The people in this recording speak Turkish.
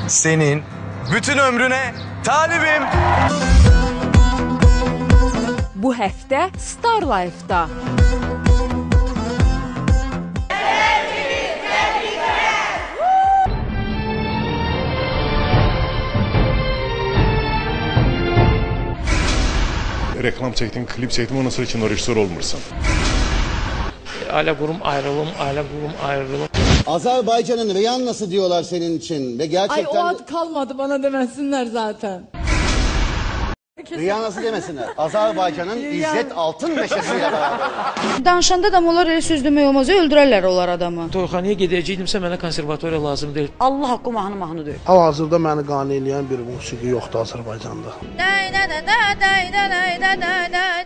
senin bütün ömrüne talibim. Bu həftə Star Life-da. Reklam çektin, klip çektin, ondan sonra kino rejissor olmursan. Aile kurum ayrılım, aile kurum ayrılım. Azerbaycan'ın Riyanna'sı diyorlar senin için ve gerçekten... Ay o ad kalmadı bana demesinler zaten. Riyanna'sı demesinler. Azerbaycan'ın İzzet Altınmeşesi'yle beraber. Danışanda da onlar elə söz demək olmaz, öldürərlər onlar adamı. Toyxanaya gedəcəkdimsə mənə konservatoriya lazım deyil. Allah haqqı mahnı deyil. Hal-hazırda məni qane eləyən bir musiqi yoxdur Azərbaycanda.